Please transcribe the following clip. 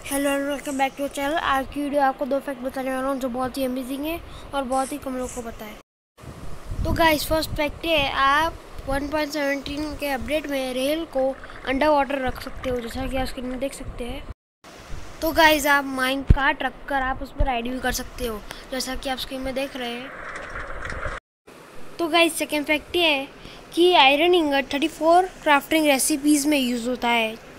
Hello and welcome back to channel. आज की video आपको दो फैक्ट बताने वाला हूँ जो बहुत ही अमेजिंग है और बहुत ही कम लोगों को पता है। तो गाइस, फर्स्ट फैक्ट है, आप 1.17 के अपडेट में रेल को अंडर वाटर रख सकते हो, जैसा कि आप स्क्रीन में देख सकते हैं। तो गाइस, आप माइंड कार्ट रख कर आप उस पर राइड भी कर सकते हो, जैसा कि आप स्क्रीन में देख रहे हैं। तो गाइस, सेकेंड फैक्ट ये है कि आयरन इंगट 34 क्राफ्टिंग रेसिपीज़ में यूज़ होता है।